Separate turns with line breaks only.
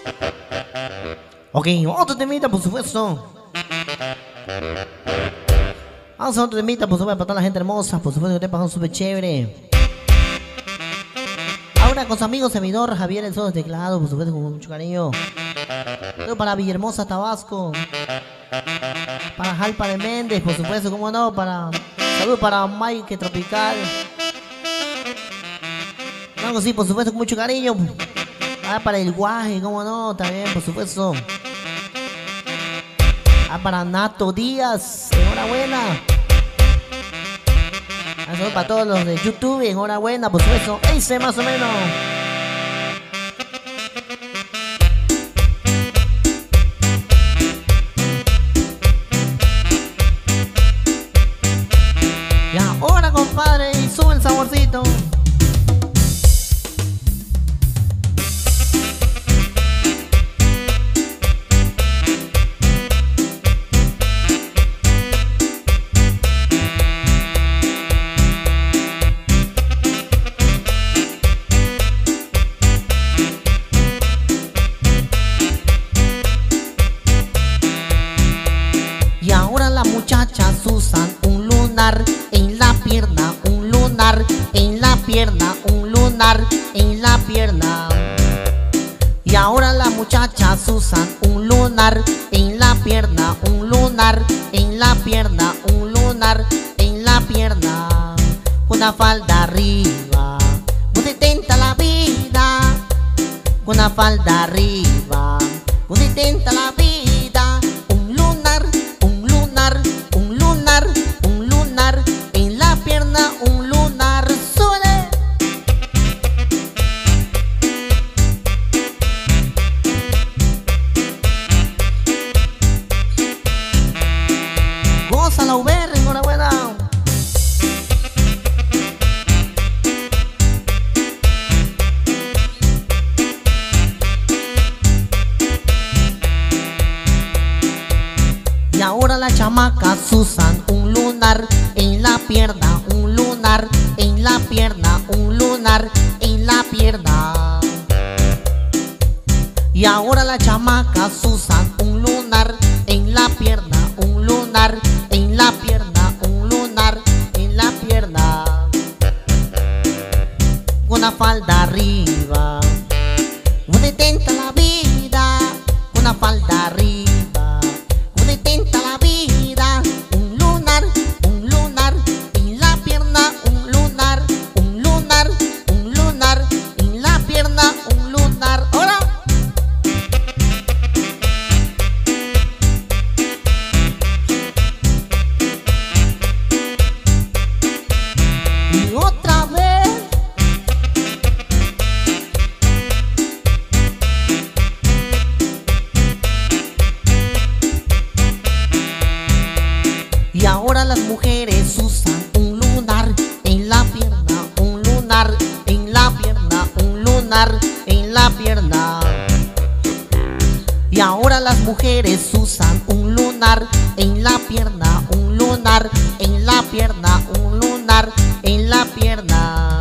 Ok, otro temita, por supuesto. Vamos a otro temita, por supuesto, para toda la gente hermosa. Por supuesto que te pasó súper chévere. Ahora con su amigo servidor Javier el Soto Teclado, por supuesto, con mucho cariño. Todo para Villahermosa, Tabasco. Para Jalpa de Méndez, por supuesto, como no. Saludos para Mike Tropical. Algo así, por supuesto, con mucho cariño. Para el Guaje, como no, también, por supuesto. Para Nato Díaz, enhorabuena. Saludos para todos los de YouTube, enhorabuena, por supuesto. Ese más o menos. Y ahora, compadre, y sube el saborcito. Y ahora las muchachas usan un lunar en la pierna, un lunar en la pierna, un lunar en la pierna. Y ahora las muchachas usan un lunar en la pierna, un lunar en la pierna, un lunar en la pierna. Una falda arriba, muy intenta la vida. Una falda arriba, muy intenta la vida. En la pierna, un lunar, sube. Gózala, Uber, enhorabuena. Y ahora las chamacas usan un lunar en la pierna, un lunar en la pierna, un lunar en la pierna. Y ahora las chamacas usan un lunar en la pierna, un lunar en la pierna, un lunar en la pierna. Una falda arriba, una intenta la vida, una falda arriba, una intenta la vida. Un lunar en la pierna, un lunar, un lunar, un lunar en la pierna, un lunar. ¡Ahora! Y otra vez. Y ahora las mujeres usan un lunar en la pierna, un lunar en la pierna, un lunar en la pierna. Y ahora las mujeres usan un lunar en la pierna, un lunar en la pierna, un lunar en la pierna.